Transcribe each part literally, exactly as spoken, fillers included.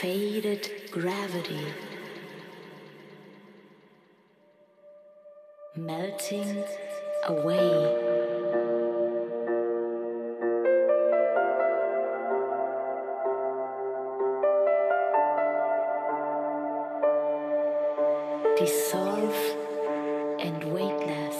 faded gravity, melting away. Dissolve and weightless.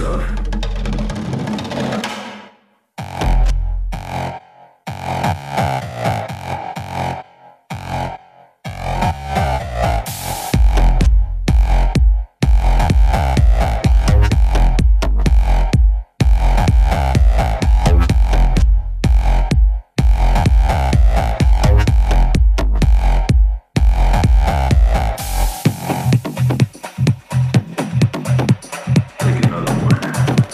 Take another one.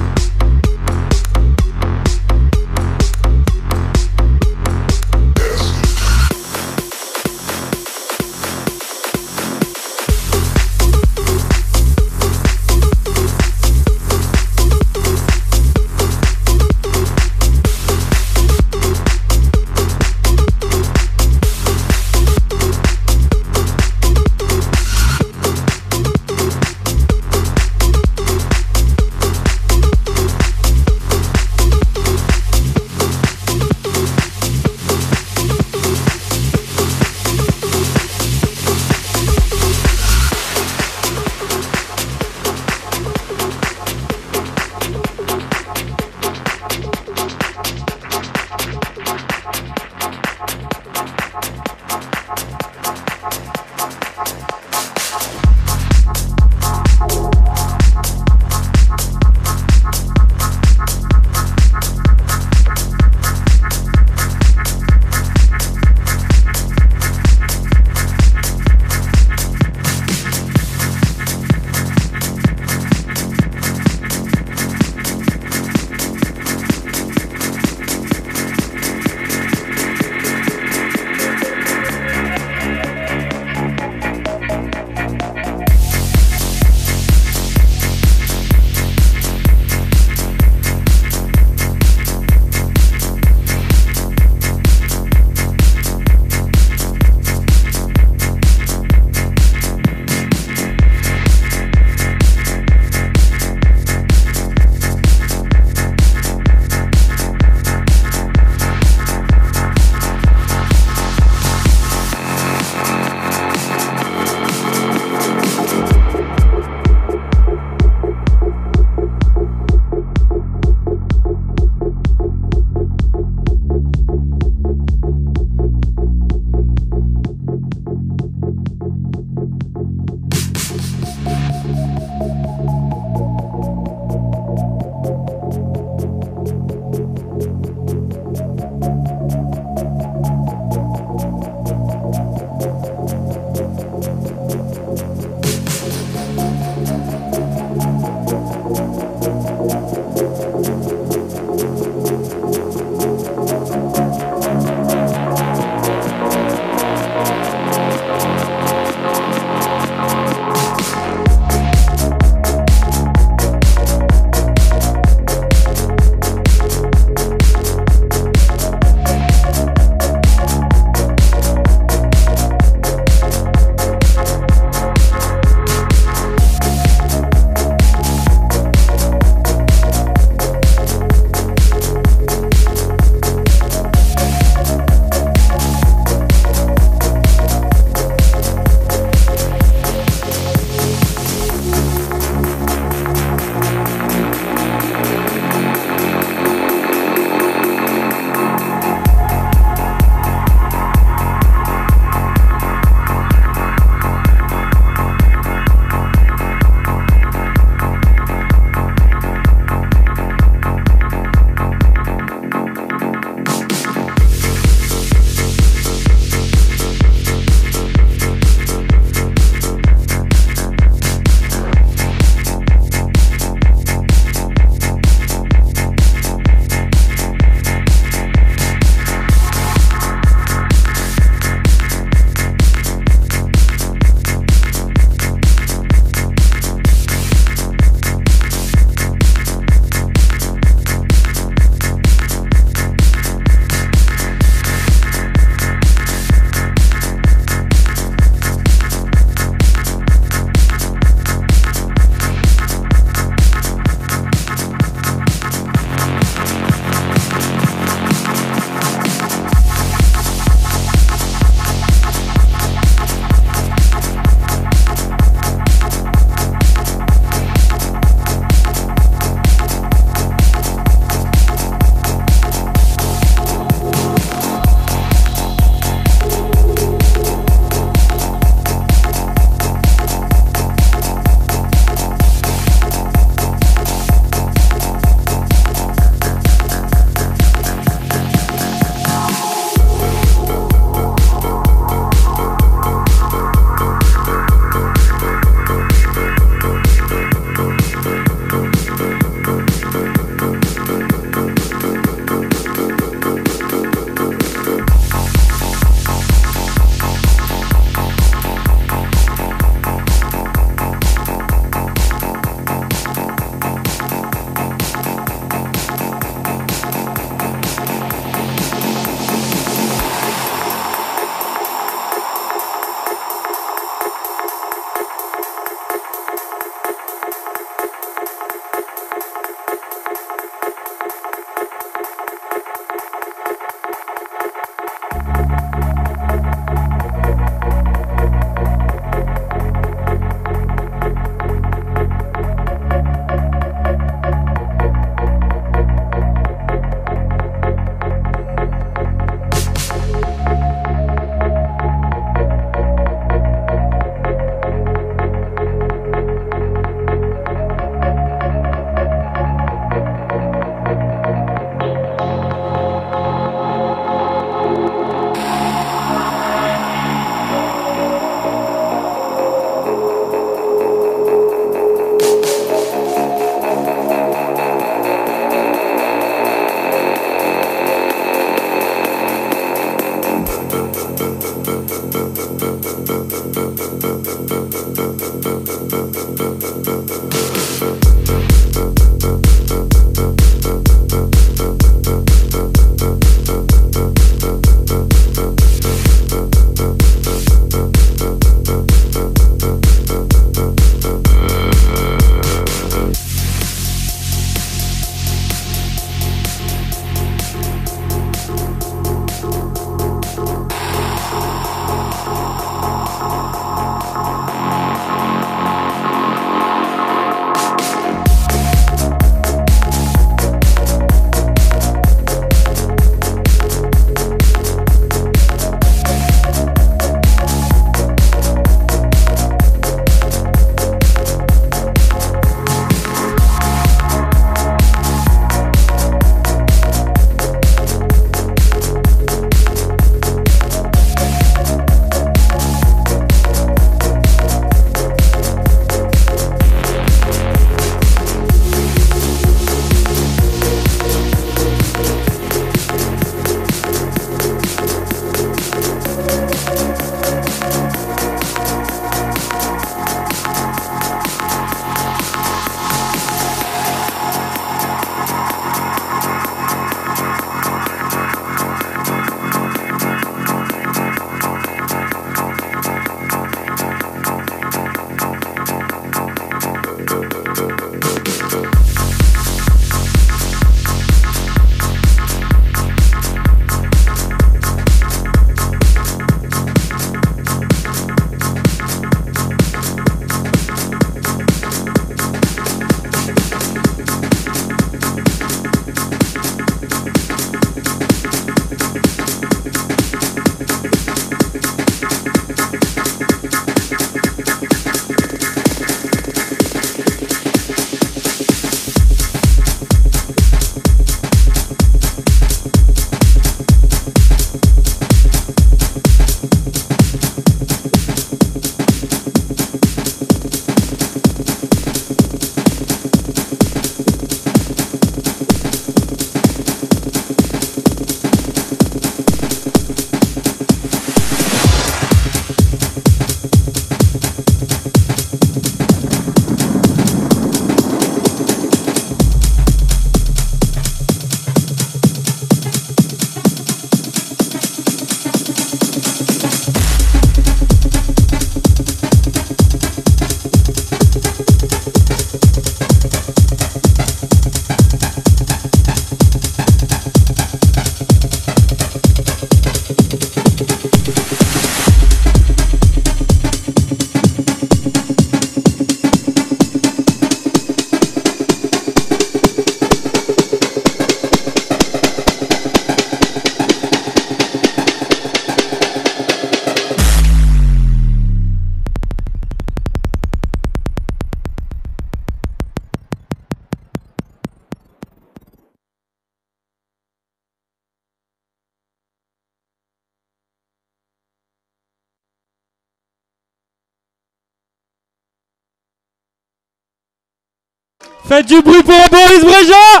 Faites du bruit pour Boris Brejcha!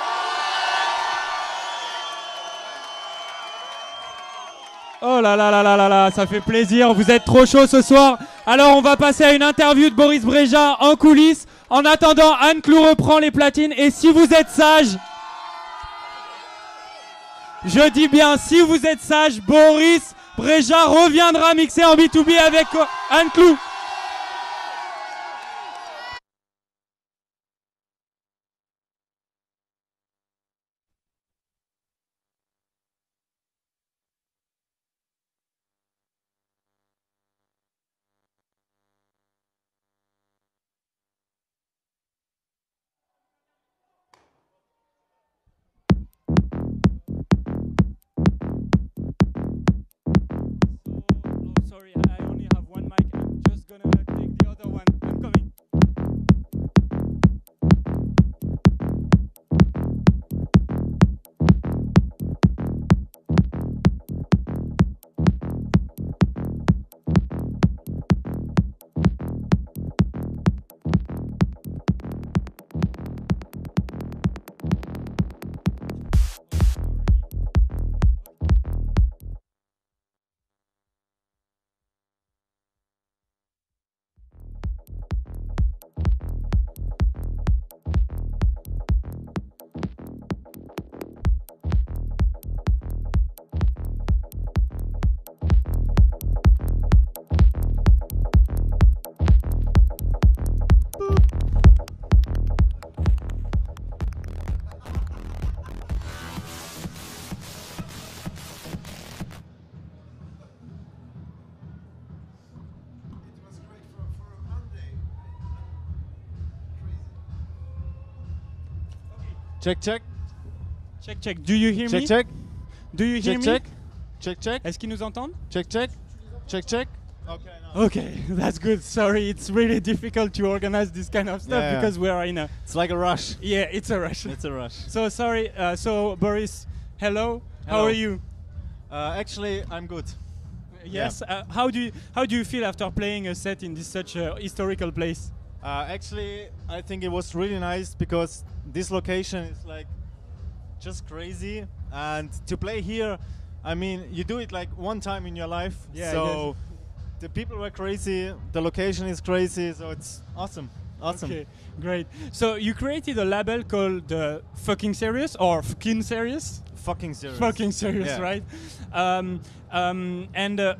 Oh là là là là là là, ça fait plaisir, vous êtes trop chaud ce soir. Alors on va passer à une interview de Boris Brejcha en coulisses. En attendant, Anne Clou reprend les platines et si vous êtes sage, je dis bien si vous êtes sage, Boris Brejcha reviendra mixer en B deux B avec Anne Clou. Sorry, I only have one mic. I'm just gonna take the other one. I'm coming. Check, check. Check, check. Do you hear check, me? Check, Do you hear check. me? Check, check. Check, Est-ce qu'ils nous entendent? check. Check, check. Check, Okay, no. Okay, that's good. Sorry, it's really difficult to organize this kind of stuff Yeah, yeah. because we are in a... It's like a rush. Yeah, it's a rush. It's a rush. So sorry. Uh, so Boris, hello. How Hello. are you? Uh, actually, I'm good. Yes. Uh, how do you how do you feel after playing a set in this such a historical place? Uh, actually, I think it was really nice because this location is like just crazy, and to play here, I mean, you do it like one time in your life. Yeah, So the people were crazy, the location is crazy, so it's awesome. Awesome. Okay, great. So you created a label called uh, Fucking Serious or Fucking Serious? Fucking serious. Fucking Serious, Yeah. right? Um, um, and uh,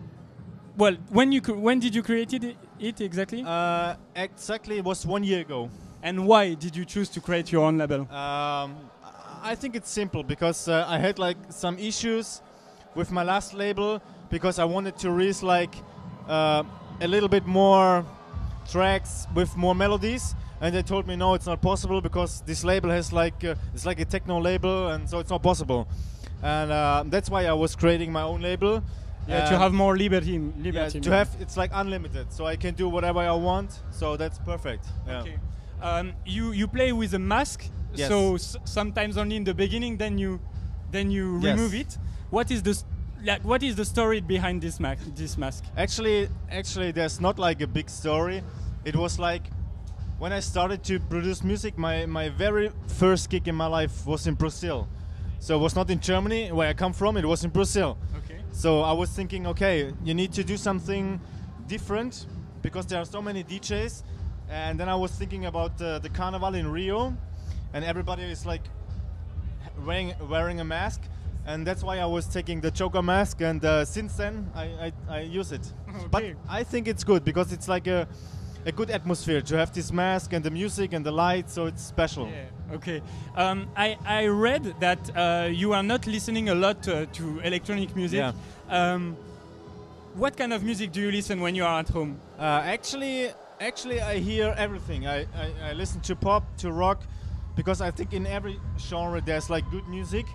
well, when you cr- when did you create it, it exactly? Uh, exactly, it was one year ago. And why did you choose to create your own label? Um, I think it's simple because uh, I had like some issues with my last label because I wanted to release like uh, a little bit more tracks with more melodies, and they told me no, it's not possible because this label has like uh, it's like a techno label, and so it's not possible. And uh, that's why I was creating my own label. Yeah, to And have more liberty. yeah, liberty to have it's like unlimited, so I can do whatever I want. So that's perfect. Yeah. Okay. Um, you you play with a mask, Yes. so s- sometimes only in the beginning, then you then you Yes. remove it. What is the s- like, what is the story behind this mask? This mask? Actually, actually, there's not like a big story. It was like when I started to produce music, my, my very first gig in my life was in Brazil. So it was not in Germany, where I come from, it was in Brazil. Okay. So I was thinking, okay, you need to do something different because there are so many D Js. And then I was thinking about uh, the Carnival in Rio, and everybody is like wearing, wearing a mask. And that's why I was taking the Joker mask, and uh, since then I, I, I use it. But Okay. I think it's good because it's like a, a good atmosphere to have this mask and the music and the light, so it's special. Yeah. Okay. Um, I I read that uh, you are not listening a lot uh, to electronic music. Yeah. Um, what kind of music do you listen when you are at home? Uh, actually, actually, I hear everything. I, I, I listen to pop, to rock, because I think in every genre there's like good music.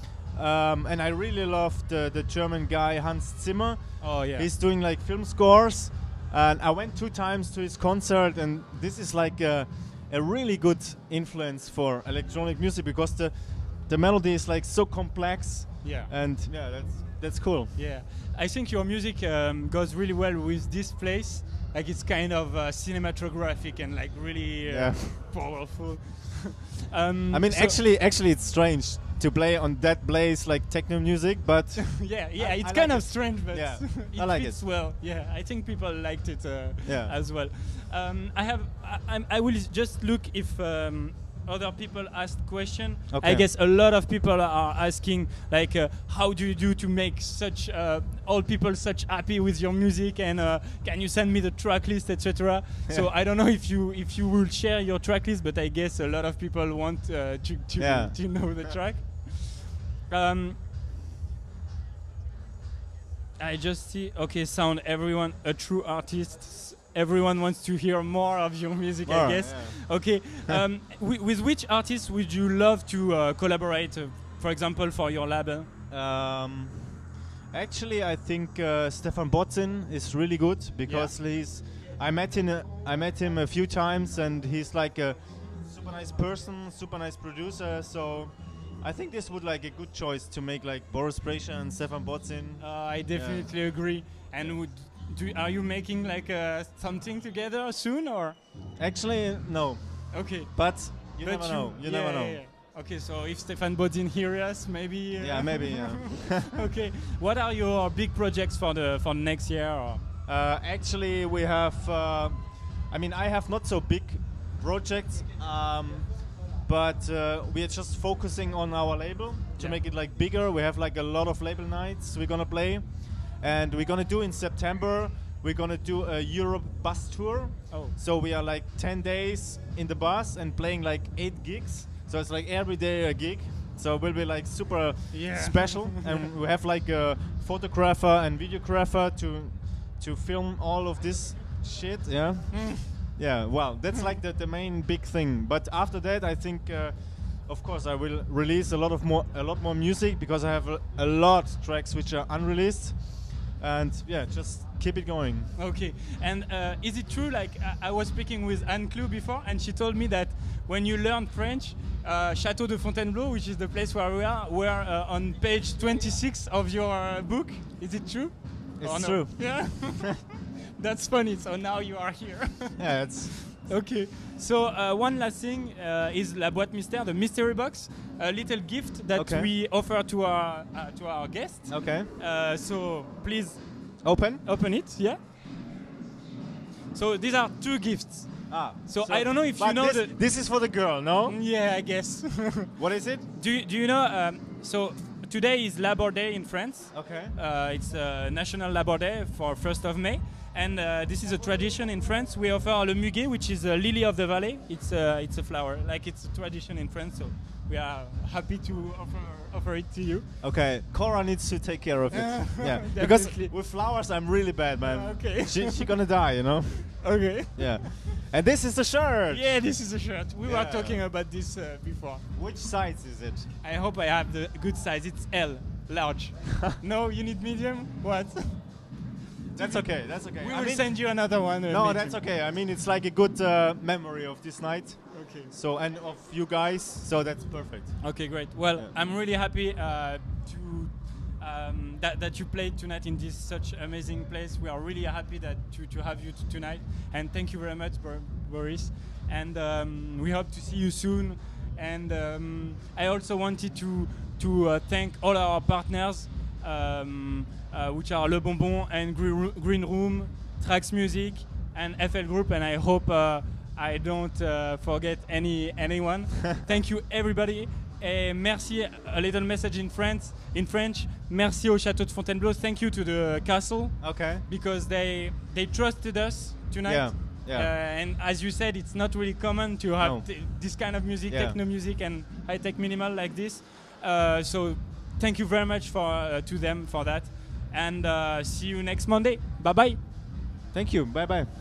Um, and I really love the, the German guy Hans Zimmer. Oh yeah. He's doing like film scores, and I went two times to his concert, and this is like a, a really good influence for electronic music because the the melody is like so complex. Yeah. And yeah, that's that's cool. Yeah, I think your music um, goes really well with this place. like it's kind of uh, cinematographic and like really uh, Yeah. powerful. um, I mean, so- actually, actually, it's strange to play on that blaze like techno music, but yeah, yeah, I- it's I kind like of it. strange, but Yeah, it I like fits it. well. Yeah, I think people liked it uh, Yeah. as well. Um, I have, I, I'm- I will just look if um, other people asked question. I Okay. guess a lot of people are asking like, uh, how do you do to make such uh, old people such happy with your music, and uh, can you send me the track list, et cetera. So Yeah. I don't know if you if you will share your track list, but I guess a lot of people want uh, to to, Yeah. to know the track. Um, I just see. Okay, sound. Everyone, a true artist. s- Everyone wants to hear more of your music, I More, guess. yeah. Okay. Um, wi- with which artists would you love to uh, collaborate? Uh, for example, for your label. Um, actually, I think uh, Stefan Botzin is really good because he's. I met him. Uh, I met him a few times, and he's like a super nice person, super nice producer. So, I think this would like a good choice to make like Boris Brejcha and Stefan Botzin. Uh, I definitely agree. And would do, are you making like uh, something together soon, or? Actually, no, Okay. but you But never know. You yeah, never know. yeah, yeah. Okay, so if Stefan Bodin hears us, maybe. uh, Yeah, maybe. Yeah. Okay. What are your big projects for the for next year? Or? Uh, actually, we have. Uh, I mean, I have not so big projects, um, but uh, we are just focusing on our label to Yeah. make it like bigger. We have like a lot of label nights we're gonna play, and we're gonna do in September. We're gonna do a Europe bus tour. Oh. So we are like ten days in the bus and playing like eight gigs. So it's like every day a gig. So it will be like super Yeah. special, and we have like a photographer and videographer to to film all of this shit. Yeah. Yeah. Well, that's like the, the main big thing. But after that, I think, uh, of course, I will release a lot of more a lot more music because I have a, a lot of tracks which are unreleased, and yeah, just keep it going. Okay. And uh, is it true? Like I, I was speaking with Anne Clou before, and she told me that when you learn French, uh, Château de Fontainebleau, which is the place where we are, were uh, on page twenty-six of your uh, book. Is it true? It's Or no? true. Yeah. That's funny. So now you are here. Yeah, it's Okay. So uh, one last thing uh, is La Boîte Mystère, the mystery box, a little gift that Okay. we offer to our uh, to our guests. okay. Uh, so please Open. open it. Yeah. So these are two gifts. Ah. So I don't know if you but know this, the- this is for the girl, no? Yeah, I guess. What is it? do you, do you know? Um, so today is Labor Day in France. Okay. Uh, it's uh, National Labor Day for first of May, and uh, this is a tradition in France. We offer le muguet, which is a lily of the valley. It's a it's a flower, like it's a tradition in France. So we are happy to offer offer it to you. Okay. Cora needs to take care of it. Yeah. Because Definitely. with flowers, I'm really bad, man. Okay. She she gonna die, you know. Okay. Yeah. And this is the shirt. Yeah, this is a shirt. We were Yeah. talking about this uh, before. Which size is it? I hope I have the good size. It's L, large. No, you need medium. What? That's okay. That's okay. We I will mean- send you another one. uh, No, medium. that's okay. I mean, it's like a good uh, memory of this night. Okay. So and of you guys. So that's perfect. Okay, great. Well, Yeah. I'm really happy uh, to um, that, that you played tonight in this such amazing place. We are really happy that to, to have you t- tonight, and thank you very much, Bor- Boris. And um, we hope to see you soon. And um, I also wanted to to uh, thank all our partners, um, uh, which are Le Bonbon and Green Ro- Green Room, Trax Music, and F L Group. And I hope uh, I don't uh, forget any anyone. Thank you, everybody. Et merci, a little message in France, in French. Merci au Château de Fontainebleau. Thank you to the castle Okay. because they they trusted us tonight. Yeah, yeah. Uh, and as you said, it's not really common to have No. t- this kind of music, Yeah. techno music, and high tech minimal like this. Uh, so thank you very much for uh, to them for that, and uh, see you next Monday. Bye bye. Thank you. Bye bye.